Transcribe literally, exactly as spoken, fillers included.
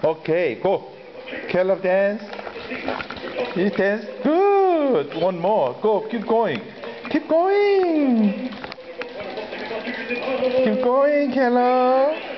Okay, go. Caleb, dance. You dance. Good. One more. Go. Keep going. Keep going. Keep going, Caleb.